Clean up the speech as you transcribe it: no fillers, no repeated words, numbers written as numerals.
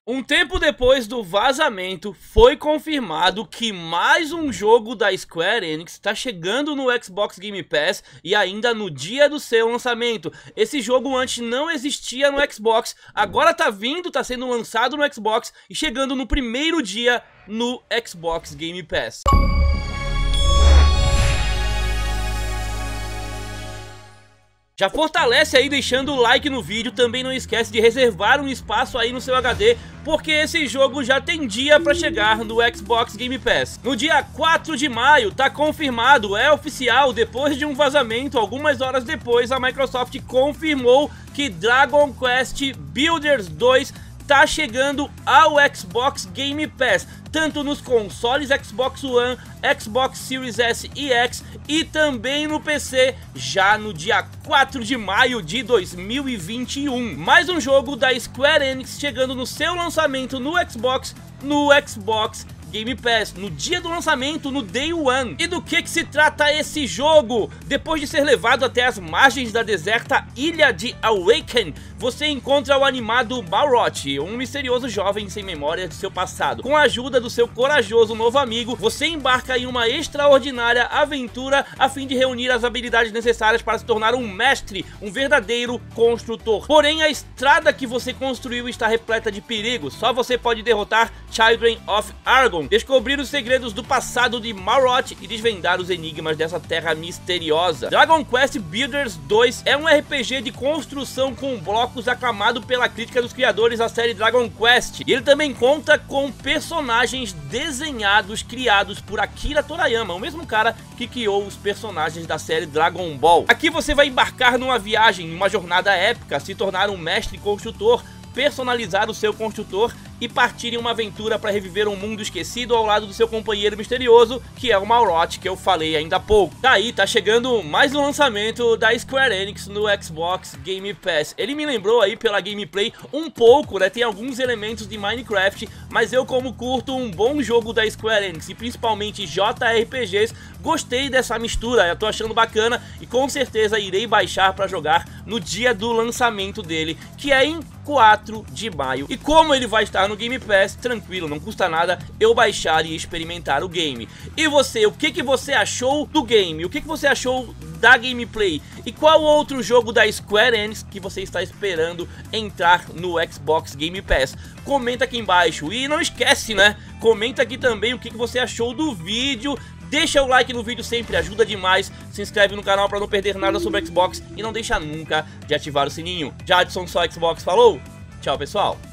Um tempo depois do vazamento, foi confirmado que mais um jogo da Square Enix está chegando no Xbox Game Pass e ainda no dia do seu lançamento. Esse jogo antes não existia no Xbox, agora tá vindo, tá sendo lançado no Xbox e chegando no primeiro dia no Xbox Game Pass. Já fortalece aí deixando o like no vídeo, também não esquece de reservar um espaço aí no seu HD, porque esse jogo já tem dia pra chegar no Xbox Game Pass. No dia 4 de maio, tá confirmado, é oficial, depois de um vazamento, algumas horas depois, a Microsoft confirmou que Dragon Quest Builders 2 tá chegando ao Xbox Game Pass, tanto nos consoles Xbox One, Xbox Series S e X e também no PC, já no dia 4 de maio de 2021. Mais um jogo da Square Enix chegando no seu lançamento no Xbox Game Pass, no dia do lançamento, no Day One. E do que se trata esse jogo? Depois de ser levado até as margens da deserta ilha de Awaken, você encontra o animado Balrog, um misterioso jovem sem memória de seu passado. Com a ajuda do seu corajoso novo amigo, você embarca em uma extraordinária aventura a fim de reunir as habilidades necessárias para se tornar um mestre, um verdadeiro construtor. Porém, a estrada que você construiu está repleta de perigos. Só você pode derrotar Children of Argon, descobrir os segredos do passado de Balrog e desvendar os enigmas dessa terra misteriosa. Dragon Quest Builders 2 é um RPG de construção com blocos aclamado pela crítica dos criadores da série Dragon Quest. E ele também conta com personagens desenhados, criados por Akira Toriyama, o mesmo cara que criou os personagens da série Dragon Ball. Aqui você vai embarcar numa viagem, uma jornada épica, se tornar um mestre construtor, personalizar o seu construtor e partir em uma aventura para reviver um mundo esquecido ao lado do seu companheiro misterioso, que é o Balrog, que eu falei ainda há pouco. Daí tá chegando mais um lançamento da Square Enix no Xbox Game Pass. Ele me lembrou aí pela gameplay um pouco, né, tem alguns elementos de Minecraft, mas eu, como curto um bom jogo da Square Enix e principalmente JRPGs, gostei dessa mistura, eu tô achando bacana e com certeza irei baixar para jogar no dia do lançamento dele, que é em 4 de maio. E como ele vai estar no Game Pass, tranquilo, não custa nada eu baixar e experimentar o game. E você, o que você achou do game? O que você achou da gameplay? E qual outro jogo da Square Enix que você está esperando entrar no Xbox Game Pass? Comenta aqui embaixo e não esquece, né? Comenta aqui também o que você achou do vídeo. Deixa o like no vídeo, sempre ajuda demais. Se inscreve no canal para não perder nada sobre Xbox e não deixa nunca de ativar o sininho. Jadson só Xbox falou, tchau pessoal.